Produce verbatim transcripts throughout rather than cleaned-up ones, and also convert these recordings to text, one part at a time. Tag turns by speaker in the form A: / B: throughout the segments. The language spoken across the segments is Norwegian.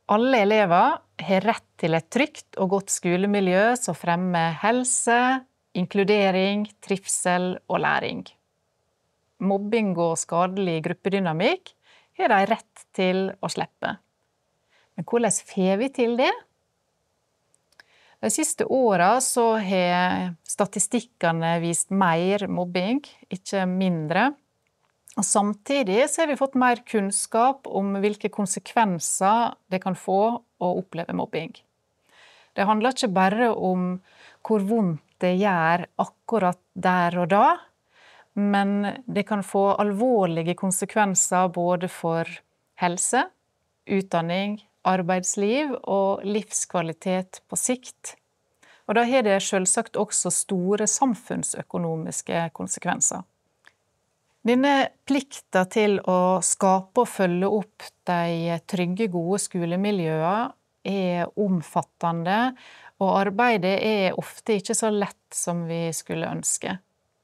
A: Alle elever har rett til et trygt og godt skolemiljø som fremmer helse, inkludering, trivsel og læring. Mobbing og skadelig gruppedynamikk har de rett til å slippe. Men hvordan får vi til det? De siste årene så har statistikkene vist mer mobbing, ikke mindre. Og samtidig så har vi fått mer kunnskap om hvilke konsekvenser det kan få å oppleve mobbing. Det handler ikke bare om hvor vondt det gjør akkurat der og da, men det kan få alvorlige konsekvenser både for helse, utdanning, arbeidsliv og livskvalitet på sikt. Og da har det selvsagt også store samfunnsøkonomiske konsekvenser. Denne plikta til å skape og følge opp de trygge, gode skolemiljøene er omfattende, og arbeidet er ofte ikke så lett som vi skulle ønske.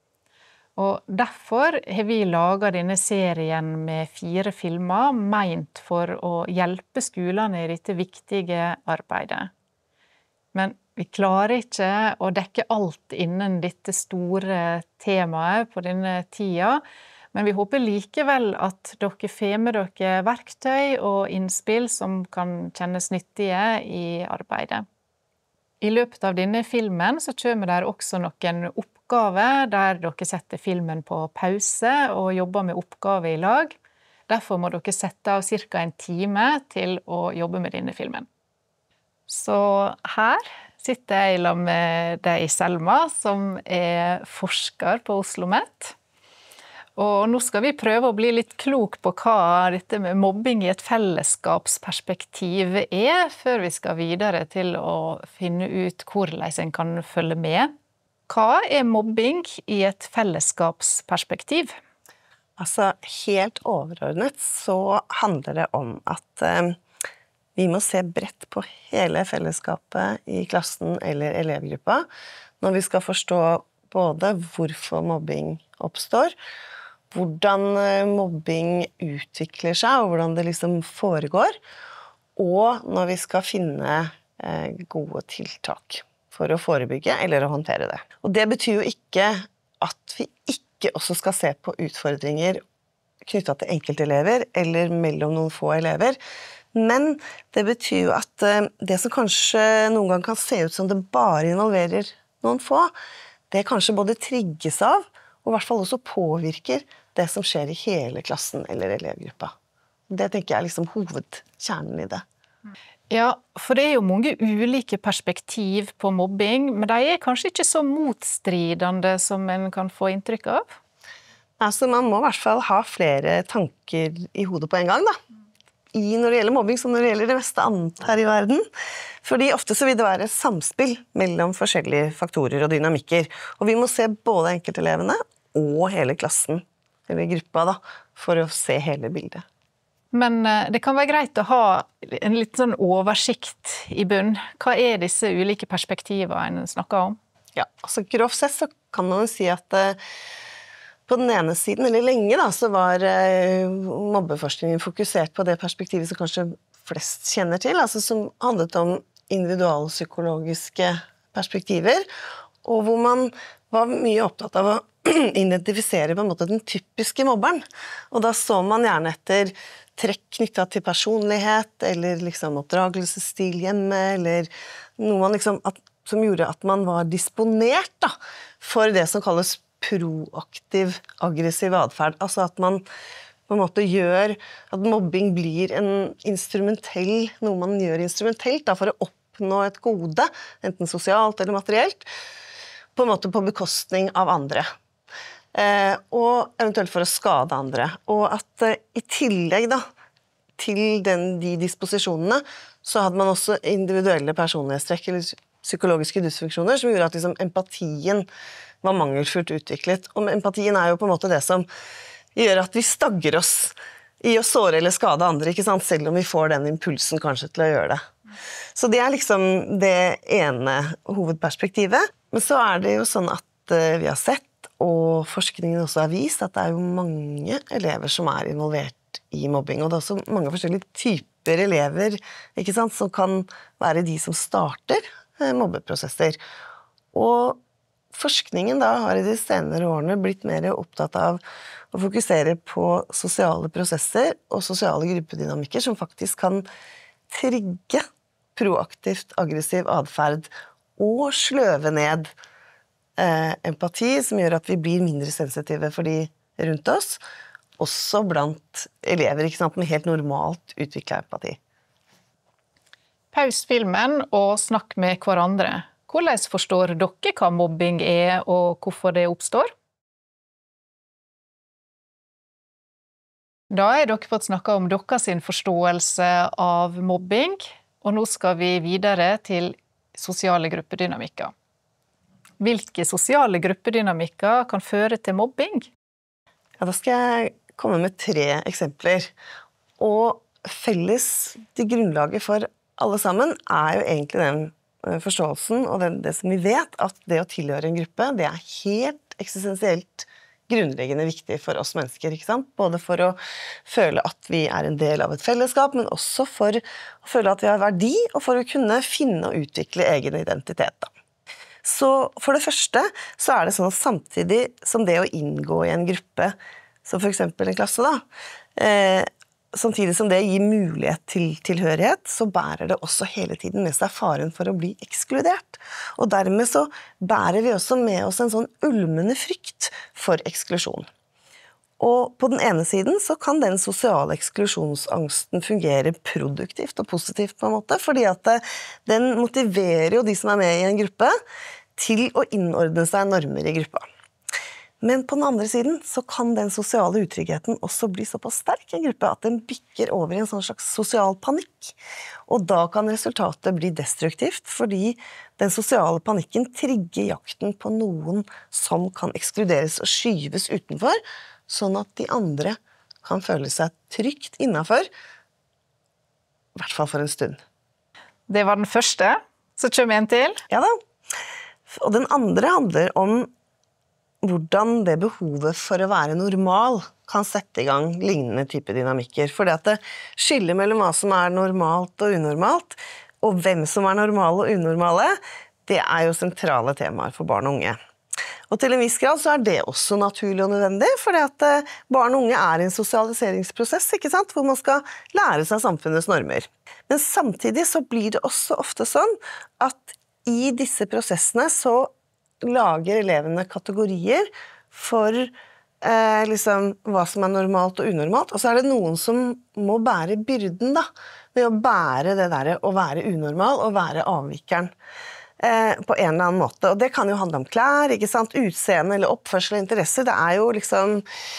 A: Og derfor har vi laget denne serien med fire filmer, ment for å hjelpe skolene i dette viktige arbeidet. Men vi klarer ikke å dekke alt innen dette store temaet på denne tida, men vi håper likevel at dere får med dere verktøy og innspill som kan kjennes nyttige i arbeidet. I løpet av denne filmen så kommer det også noen oppgaver der dere setter filmen på pause og jobber med oppgaver i lag. Derfor må dere sette av cirka en time til å jobbe med denne filmen. Så her sitter jeg sammen med deg, Selma, som er forsker på OsloMet. Og nå skal vi prøve å bli litt klok på hva dette med mobbing i et fellesskapsperspektiv er, før vi skal videre til å finne ut hvordan en kan følge med. Hva er mobbing i et fellesskapsperspektiv?
B: Altså, helt overordnet så handler det om at eh, vi må se bredt på hele fellesskapet i klassen eller elevgruppa, når vi skal forstå både hvorfor mobbing oppstår, hvordan mobbing utvikler seg, og hvordan det liksom foregår, og når vi skal finne eh, gode tiltak for å forebygge eller å håndtere det. Og det betyr jo ikke at vi ikke også skal se på utfordringer knyttet til enkeltelever, eller mellom noen få elever, men det betyr jo at eh, det som kanskje noen gang kan se ut som det bare involverer noen få, det kanskje både trigges av, og i hvert fall også påvirker det som skjer i hele klassen eller elevgruppa. Det tenker jeg er liksom hovedkjernen i det.
A: Ja, for det er jo mange ulike perspektiv på mobbing, men de er kanskje ikke så motstridende som en kan få inntrykk av?
B: Altså, man må i hvert fall ha flere tanker i hodet på en gang, da. I når det gjelder mobbing, som når det gjelder det meste annet her i verden. Fordi ofte så vil det være samspill mellom forskjellige faktorer og dynamikker. Og vi må se både enkeltelevene og hele klassen, eller gruppa da, for å se hele bildet.
A: Men det kan være greit å ha en litt sånn oversikt i bunn. Hva er disse ulike perspektivene en snakker om?
B: Ja, altså grovt sett så kan man jo si at eh, på den ene siden, eller lenge da, så var eh, mobbeforskningen fokusert på det perspektivet som kanskje flest kjenner til, altså som handlet om individualpsykologiske perspektiver, og hvor man var mye opptatt av å identifisere på en måte den typiske mobberen. Og da så man gjerne etter trekk knyttet til personlighet, eller liksom oppdragelsesstil hjemme, eller noe man liksom, at, som gjorde at man var disponert da, for det som kalles proaktiv, aggressiv adferd. Altså at man på en måte gjør at mobbing blir en instrumentell, noe man gjør instrumentelt da, for å oppnå et gode, enten sosialt eller materielt, på en måte på bekostning av andre. Eh, og eventuelt for å skade andre. Og at eh, i tillegg da, til den, de disposisjonene, så hadde man også individuelle personlighetstrekk eller psykologiske dysfunksjoner som gjorde at liksom, empatien var mangelfullt utviklet. Og empatien er jo på en måte det som gjør at vi stagger oss i å såre eller skade andre, ikke sant? Selv om vi får den impulsen kanskje til å gjøre det. Så det er liksom det ene hovedperspektivet. Men så er det jo sånn at vi har sett, og forskningen også har vist, at det er jo mange elever som er involvert involvert i mobbing, og det er også mange forskjellige typer elever, ikke sant, som kan være de som starter eh, mobbeprosesser. Og forskningen da har i de senere årene blitt mer opptatt av å fokusere på sosiale prosesser og sosiale gruppedynamikker som faktisk kan trigge proaktivt aggressiv adferd og sløve ned eh, empati, som gjør at vi blir mindre sensitive for de rundt oss, også blant elever, ikke sant, med helt normalt utviklet empati.
A: Paus filmen og snakk med hverandre. Hvordan forstår dere hva mobbing er, og hvorfor det oppstår? Da har dere fått snakke om deres forståelse av mobbing, og nå skal vi videre til sosiale gruppedynamikker. Hvilke sosiale gruppedynamikker kan føre til mobbing?
B: Ja, da skal jeg komme med tre eksempler. Og felles til grunnlaget for alle sammen er jo egentlig den forståelsen og det, det som vi vet, at det å tilhøre en gruppe, det er helt eksistensielt grunnleggende viktig for oss mennesker, ikke sant? Både for å føle at vi er en del av et fellesskap, men også for å føle at vi har verdi, og for å kunne finne og utvikle egen identitet. Da. Så for det første så er det sånn at samtidig som det å inngå i en gruppe, som for eksempel en klasse da, eh, samtidig som det gir mulighet til tilhørighet, så bærer det også hele tiden med seg faren for å bli ekskludert. Og dermed så bærer vi også med oss en sånn ulmende frykt for eksklusjon. Og på den ene siden så kan den sosiale eksklusjonsangsten fungere produktivt og positivt på en måte, fordi at den motiverer jo de som er med i en gruppe til å innordne seg normer i gruppa. Men på den andre siden så kan den sosiale utryggheten også bli såpass sterk i en gruppe at den bikker over i en sånn slags sosial panikk. Og da kan resultatet bli destruktivt, fordi den sosiale panikken trigger jakten på noen som kan ekskluderes og skyves utenfor, sånn at de andre kan føle seg trygt innenfor, i hvert fall for en stund.
A: Det var den første. Så kommer en til.
B: Ja da. Og den andre handler om hvordan det behovet for å være normal kan sette i gang lignende type dynamikker. For det at det skiller mellom hva som er normalt og unormalt, og hvem som er normale og unormale, det er jo sentrale temaer for barn og unge. Og til en viss grad så er det også naturlig og nødvendig, for det at barn og unge er i en sosialiseringsprosess, ikke sant? Hvor man skal lære seg samfunnets normer. Men samtidig så blir det også ofte sånn at i disse prosessene så lager elevene kategorier for eh, liksom, hva som er normalt og unormalt, og så er det noen som må bære byrden da, ved å bære det der å være unormal og være avvikeren eh, på en eller annen måte. Og det kan jo handle om klær, ikke sant? Utseende eller oppførsel og interesser. Det er jo liksom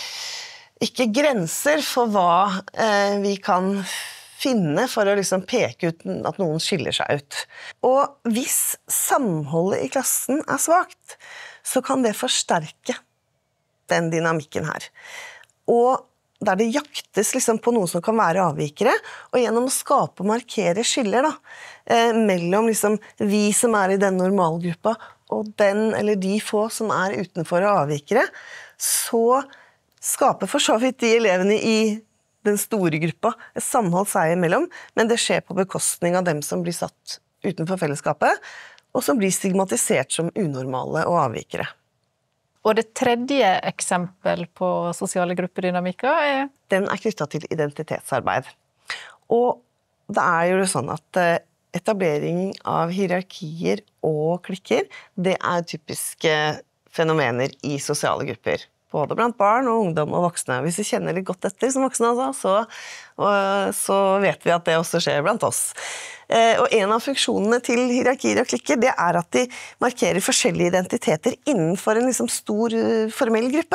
B: ikke grenser for hva eh, vi kan finne for å liksom peke ut at noen skiller seg ut. Og hvis samholdet i klassen er svagt, så kan det forsterke den dynamikken her. Og der det jaktes liksom på noen som kan være avvikere, og gjennom å skape og markere skiller da, eh, mellom liksom vi som er i den normalgruppa, og den eller de få som er utenfor og avvikere, så skaper for så vidt de elevene i den store gruppa, et samhold seg imellom, men det skjer på bekostning av dem som blir satt utenfor fellesskapet, og som blir stigmatisert som unormale og avvikere.
A: Og det tredje eksempel på sosiale gruppedynamikker er?
B: Den er knyttet til identitetsarbeid. Og det er jo sånn at etablering av hierarkier og klikker, det er typiske fenomener i sosiale grupper. Både blant barn og ungdom og voksne. Hvis vi kjenner litt godt etter som voksne, så, så vet vi at det også skjer blant oss. Og en av funksjonene til hierarkier og klikker, det er at de markerer forskjellige identiteter innenfor en liksom stor formell gruppe.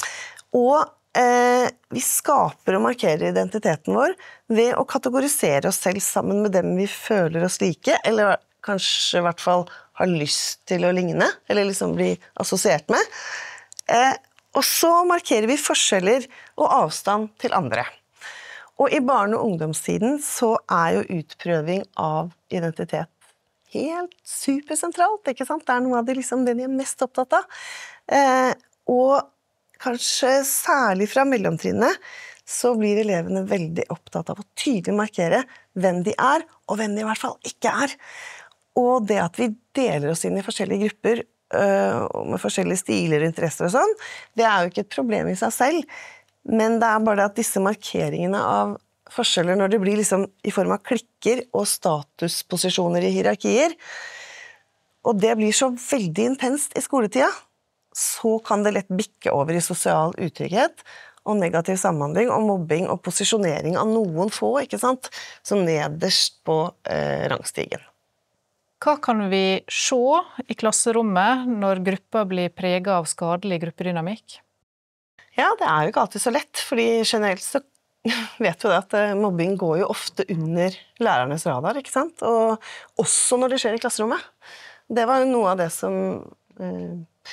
B: Og eh, vi skaper og markerer identiteten vår ved å kategorisere oss selv sammen med dem vi føler oss like, eller kanskje i hvert fall har lyst til å ligne, eller liksom bli assosiert med. Eh, Og så markerer vi forskjeller og avstand til andre. Og i barne- og ungdomstiden så er jo utprøving av identitet helt supersentralt, ikke sant? Det er noe av det, liksom, det de er mest opptatt av. Eh, og kanskje særlig fra mellomtrinnet så blir elevene veldig opptatt av å tydelig markere hvem de er, og hvem de i hvert fall ikke er. Og det at vi deler oss inn i forskjellige grupper, øh, med forskjellige stiler og interesser og sånn, det er jo ikke et problem i seg selv, men det er bare at disse markeringene av forskjeller, når det blir liksom i form av klikker og statusposisjoner i hierarkier, og det blir så veldig intenst i skoletida, så kan det lett bikke over i sosial utrygghet og negativ samhandling og mobbing og posisjonering av noen få, ikke sant, som nederst på eh, rangstigen.
A: Hva kan vi se i klasserommet når gruppa blir preget av skadelig gruppedynamikk?
B: Ja, det er jo ikke alltid så lett, fordi generelt så vet jo det at mobbing går jo ofte under lærernes radar, ikke sant? Og også når det skjer i klasserommet. Det var noe av det som eh,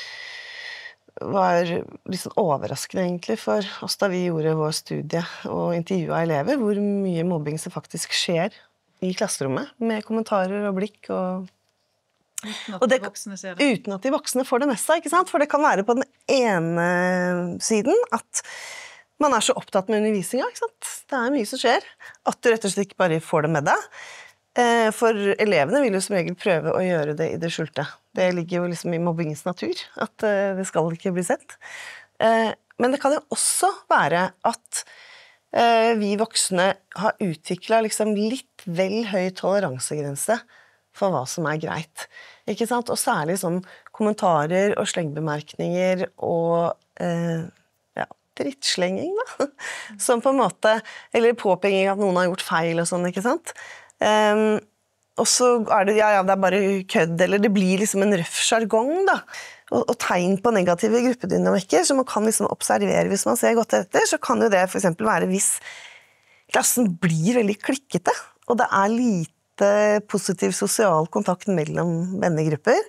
B: var litt sånn overraskende egentlig for oss da vi gjorde vår studie og intervjuet elever, hvor mye mobbing som faktisk skjer i klasserommet, med kommentarer og blikk og
A: Uten at
B: og det,
A: de voksne ser det.
B: Uten at de voksne får det med seg, ikke sant? For det kan være på den ene siden at man er så opptatt med undervisninga, ikke sant? Det er mye som skjer, at du rett og slett ikke bare får det med deg. For elevene vil jo som regel prøve å gjøre det i det skjulte. Det ligger jo liksom i mobbingens natur, at det skal ikke bli sett. Men det kan jo også være at vi voksne har utviklet liksom litt vel høy toleransegrense for hva som er greit, ikke sant? Og særlig sånn kommentarer og slengbemerkninger og eh, ja, drittslenging da, som på en måte, eller påpenging at noen har gjort feil og sånn, ikke sant? Um, og så er det, ja, ja, det er bare kødd, eller det blir liksom en røff jargong da, og, og tegn på negative gruppedynamikker, som man kan liksom observere hvis man ser godt etter, så kan jo det for eksempel være hvis klassen blir veldig klikkete, og det er lite positiv sosial kontakt mellom vennegrupper.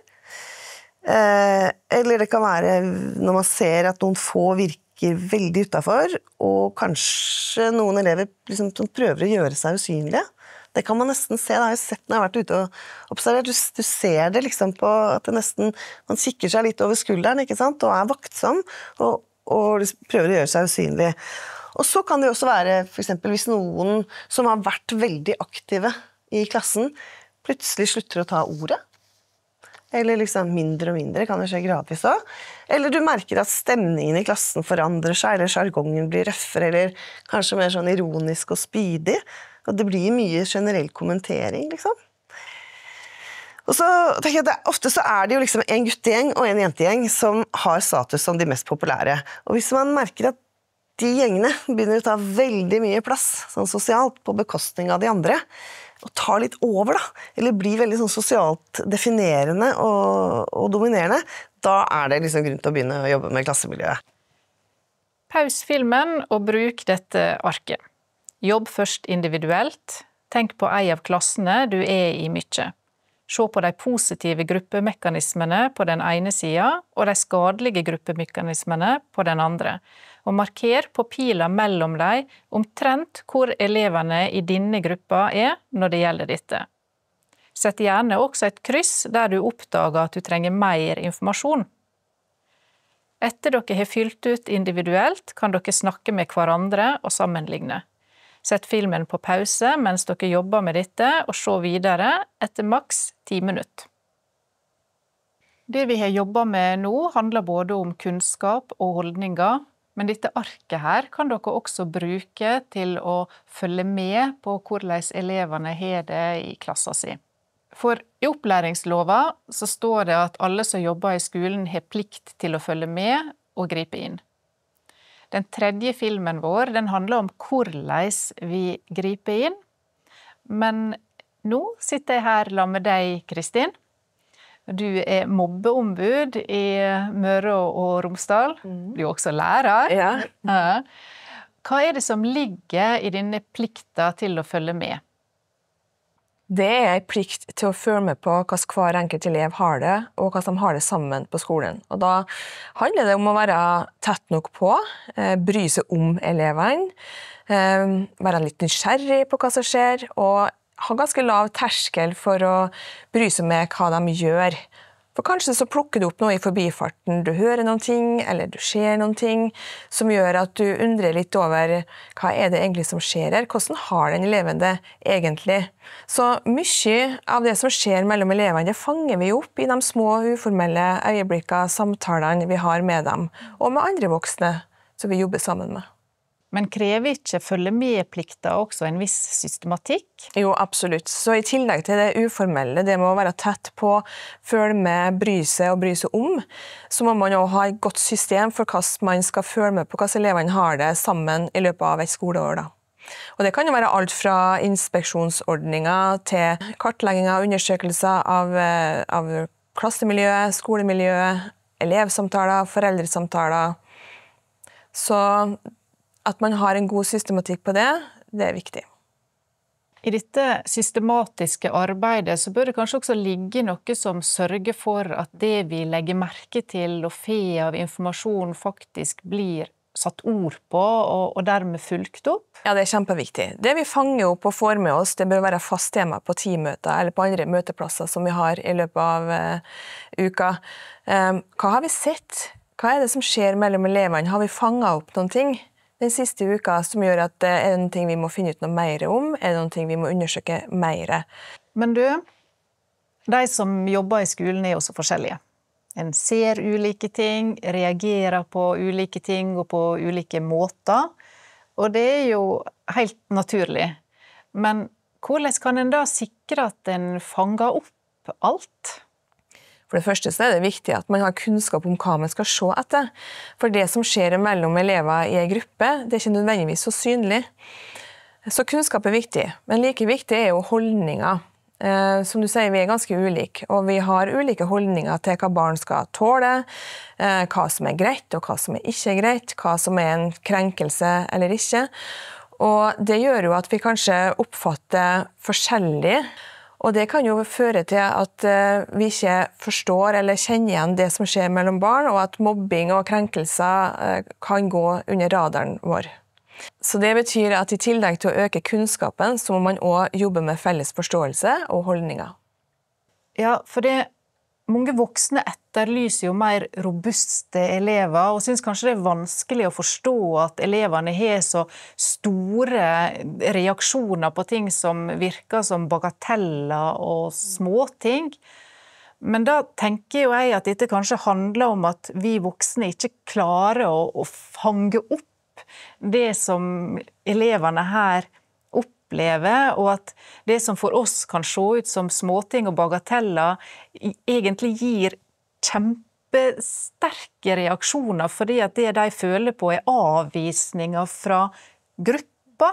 B: Eh, eller det kan være når man ser at noen få virker veldig utenfor, og kanskje noen elever liksom prøver å gjøre seg usynlige. Det kan man nesten se, det har jeg sett når jeg har vært ute og observert. Du, du ser det liksom på at det nesten, man kikker seg litt over skulderen, ikke sant, og er vaktsom, og, og prøver å gjøre seg usynlig. Og så kan det også være, for eksempel, hvis noen som har vært veldig aktive i klassen, plutselig slutter å ta ordet. Eller liksom mindre og mindre, kan det skje gradvis også. Eller du merker at stemningen i klassen forandrer seg, eller jargongen blir røffere, eller kanskje mer sånn ironisk og spydig. Og det blir mye generell kommentering, liksom. Og så tenker jeg at det, ofte så er det jo liksom en guttegjeng og en jentegjeng som har status som de mest populære. Og hvis man merker at de gjengene begynner å ta veldig mye plass, sånn sosialt, på bekostning av de andre, og tar litt over da, eller blir veldig sånn sosialt definerende og, og dominerende, da er det liksom grunn til å begynne å jobbe med klassemiljøet.
A: Paus filmen og bruk dette arket. Jobb først individuelt. Tenk på en av klassene du er i mye. Se på de positive gruppemekanismene på den ene siden, og de skadelige gruppemekanismene på den andre. Og marker på pila mellom dem omtrent hvor elevene i denne gruppa er når det gjelder dette. Sett gjerne også et kryss der du oppdager at du trenger mer informasjon. Etter dere har fylt ut individuelt, kan dere snakke med hverandre og sammenligne. Sett filmen på pause mens dere jobber med dette, og se videre etter maks ti minutter. Det vi har jobbet med nå handler både om kunnskap og holdninger, men dette arket her kan dere også bruke til å følge med på hvordan elevene har det i klassen sin. For i opplæringslova så står det at alle som jobber i skolen har plikt til å følge med og gripe inn. Den tredje filmen vår, den handler om hvordan vi griper inn. Men nå sitter jeg her sammen med deg, Kristin. Du er mobbeombud i Møre og Romsdal. Du er også lærer.
C: Ja.
A: Ja. Hva er det som ligger i denne plikta til å følge med?
C: Det er en plikt til å følge med på hvordan hver enkelt elev har det, og hvordan de har det sammen på skolen. Og da handler det om å være tett nok på, bry seg om elevene, være litt nysgjerrig på hva som skjer, og ha ganske lav terskel for å bry seg med hva de gjør. For kanskje så plukker du opp noe i forbifarten, du hører noen ting, eller du ser noen ting, som gjør at du undrer litt over hva er det egentlig som skjer her, hvordan har den eleven det egentlig. Så mye av det som skjer mellom elevene, det fanger vi opp i de små uformelle øyeblikkene, samtalene vi har med dem, og med andre voksne som vi jobber sammen med.
A: Men krever ikke følge med-plikter også en viss systematikk?
C: Jo, absolutt. Så i tillegg til det uformelle, det må være tett på, følge med, bry seg og bry seg om, så må man også ha et godt system for hvordan man skal følge med på hvordan elevene har det sammen i løpet av et skoleår. Da. Og det kan jo være alt fra inspeksjonsordninger til kartlegging av undersøkelser av, av klassemiljø, skolemiljø, elevsamtaler, foreldresamtaler. Så at man har en god systematikk på det, det er viktig.
A: I dette systematiske arbeidet så bør det kanskje også ligge noe som sørger for at det vi legger merke til og får av informasjon faktisk blir satt ord på og, og dermed fulgt opp?
C: Ja, det er kjempeviktig. Det vi fanger opp og får med oss, det bør være fast tema på teammøter eller på andre møteplasser som vi har i løpet av uh, uka. Um, hva har vi sett? Hva er det som skjer mellom elevene? Har vi fanget opp noen ting den siste uka som gjør at det er noen ting vi må finne ut noe mer om? Er det noen ting vi må undersøke mer?
A: Men du, de som jobber i skolen er også forskjellige. En ser ulike ting, reagerer på ulike ting og på ulike måter. Og det er jo helt naturlig. Men hvordan kan en da sikre at en fanger opp alt?
C: For det første så er det viktig at man har kunnskap om hva man skal se etter. For det som skjer mellom elever i en gruppe, det er ikke nødvendigvis så synlig. Så kunnskap er viktig, men like viktig er jo holdninger. Eh, som du sier, vi er ganske ulike, og vi har ulike holdninger til hva barn skal tåle, eh, hva som er greit og hva som er ikke greit, hva som er en krenkelse eller ikke. Og det gjør jo at vi kanskje oppfatter forskjellig. Og det kan jo føre til at vi ikke forstår eller kjenner igjen det som skjer mellom barn, og at mobbing og krenkelser kan gå under radaren vår. Så det betyr at i tillegg til å øke kunnskapen, så må man også jobbe med felles forståelse og holdninger.
A: Ja, for det mange voksne etterlyser jo mer robuste elever, og synes kanskje det er vanskelig å forstå at elevene har så store reaksjoner på ting som virker som bagateller og småting. Men da tenker jo jeg at dette kanskje handler om at vi voksne ikke klarer å, å fange opp det som elevene her opplever, og at det som for oss kan se ut som småting og bagateller, egentlig gir kjempesterke reaksjoner, fordi at det de føler på er avvisninger fra gruppa.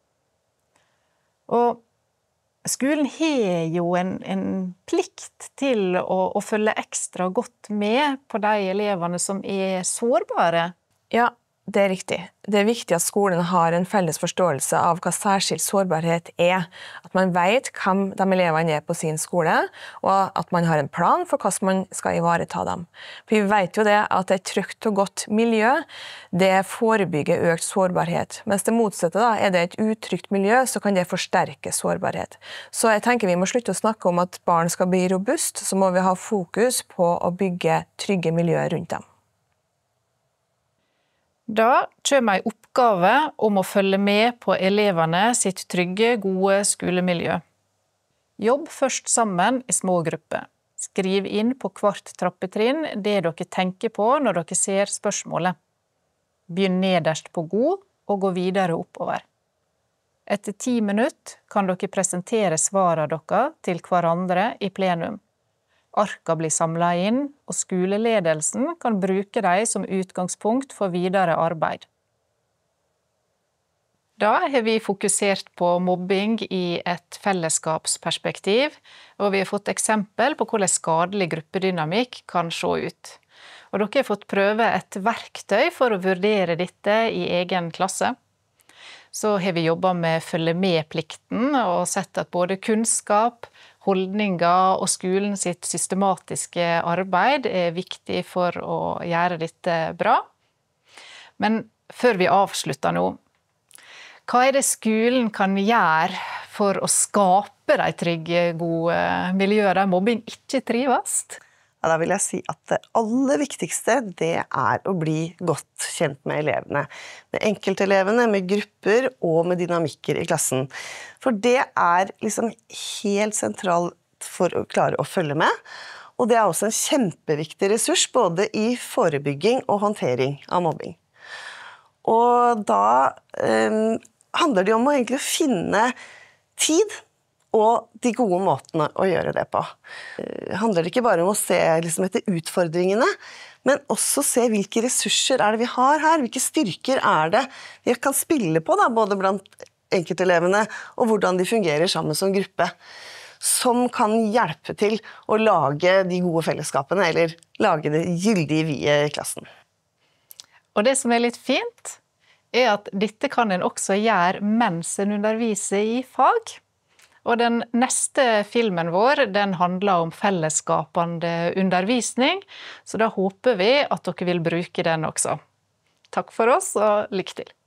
A: Og skolen har jo en, en plikt til å, å følge ekstra godt med på de elevene som er sårbare.
C: Ja, det er riktig. Det er viktig at skolen har en felles forståelse av hva særskilt sårbarhet er. At man vet hvem de elevene er på sin skole, og at man har en plan for hvordan man skal ivareta dem. For vi vet jo det at et trygt og godt miljø, det forebygger økt sårbarhet. Mens det motsatte da, er det et utrygt miljø, så kan det forsterke sårbarhet. Så jeg tenker vi må slutte å snakke om at barn skal bli robust, så må vi ha fokus på å bygge trygge miljøer rundt dem.
A: Da kommer en oppgave om å følge med på elevene sitt trygge, gode skolemiljø. Jobb først sammen i små grupper. Skriv inn på hvert trappetrinn det dere tenker på når dere ser spørsmålet. Begynn nederst på god og gå videre oppover. Etter ti minutter kan dere presentere svarene dere til hverandre i plenum. Arka blir samlet inn, og skoleledelsen kan bruke dem som utgangspunkt for videre arbeid. Da har vi fokusert på mobbing i et fellesskapsperspektiv, og vi har fått eksempel på hvordan skadelig gruppedynamikk kan se ut. Og dere har fått prøve et verktøy for å vurdere dette i egen klasse. Så har vi jobbet med følge med-plikten og sett at både kunnskap, holdninger og skolen sitt systematiske arbeid er viktig for å gjøre dette bra. Men før vi avslutter nå, hva er det skolen kan gjøre for å skape de trygge, gode miljøer der mobbing ikke trives?
B: Ja, da vil jeg si at det aller viktigste, det er å bli godt kjent med elevene. Med enkeltelevene, med grupper og med dynamikker i klassen. For det er liksom helt sentralt for å klare å følge med. Og det er også en kjempeviktig ressurs, både i forebygging og håndtering av mobbing. Og da eh, handler det om å egentlig finne tid og de gode måtene å gjøre det på. Det handler ikke bare om å se liksom, etter utfordringene, men også se hvilke ressurser er det vi har her, hvilke styrker er det vi kan spille på, da, både blant enkeltelevene og hvordan de fungerer sammen som gruppe, som kan hjelpe til å lage de gode fellesskapene, eller lage det gyldige vi i klassen.
A: Og det som er litt fint, er at dette kan en også gjøre mens en underviser i fag. Og den neste filmen vår, den handler om fellesskapende undervisning, så da håper vi at dere vil bruke den også. Takk for oss, og lykke til!